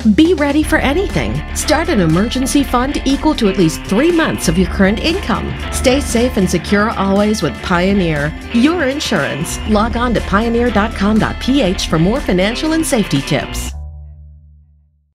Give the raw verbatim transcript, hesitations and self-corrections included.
Be ready for anything. Start an emergency fund equal to at least three months of your current income. Stay safe and secure always with Pioneer. Your insurance. Log on to pioneer dot com dot p h for more financial and safety tips.